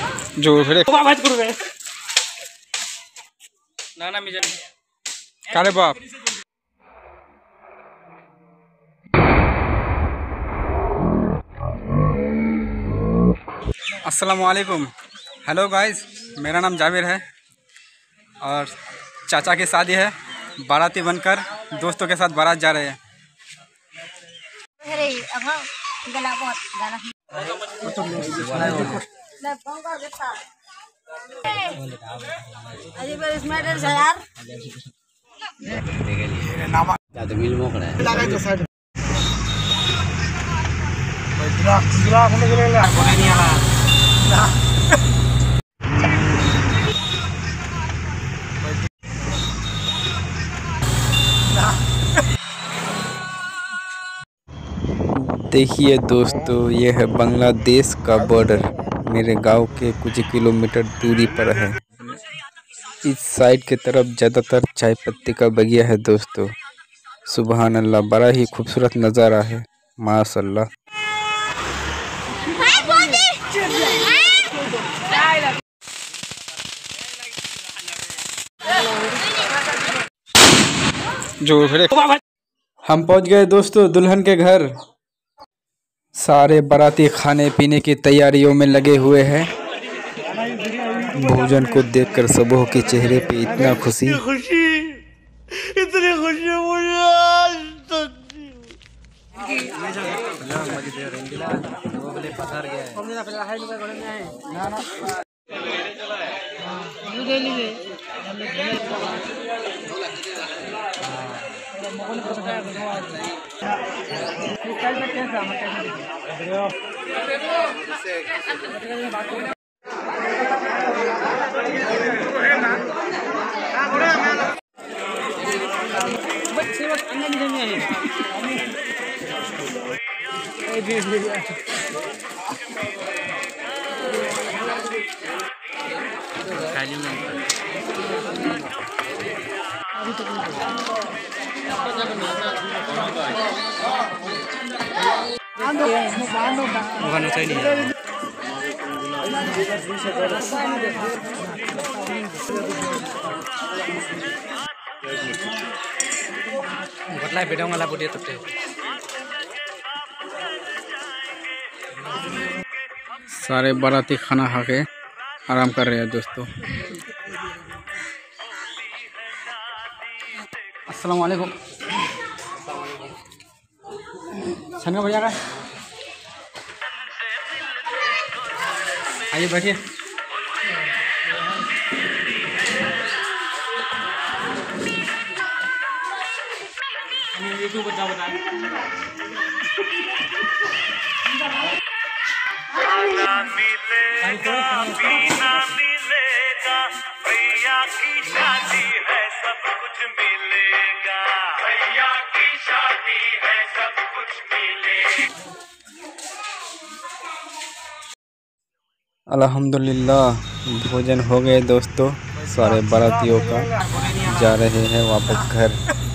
जो फिर बात करू रे ना मिजन काले बाप। अस्सलाम वालेकुम। हेलो गाइस, मेरा नाम जावेर है और चाचा की शादी है। बाराती बनकर दोस्तों के साथ बारात जा रहे हैं। देखिए दोस्तों, ये है बांग्लादेश का बॉर्डर। मेरे गांव के कुछ किलोमीटर दूरी पर है। इस साइड की तरफ ज़्यादातर चाय पत्ती का बगिया है दोस्तों। सुबहान अल्लाह, बड़ा ही खूबसूरत नज़ारा है माशाअल्लाह। जो हम पहुंच गए दोस्तों दुल्हन के घर। सारे बाराती खाने पीने की तैयारियों में लगे हुए हैं। भोजन को देखकर सबों के चेहरे पे इतना खुशी इतनी खुशी सारे बाराती खाना खा के आराम कर रहे हैं दोस्तों। अस्सलाम वालेकुम। छंगा भैया का आइए बैठिए। यूट्यूब बता मिलेगा भैया की शादी है सब कुछ मिलेगा। भैया की शादी है सब कुछ मिलेगा। अल्हम्दुलिल्लाह, भोजन हो गए दोस्तों। सारे बारातियों का जा रहे हैं वापस घर।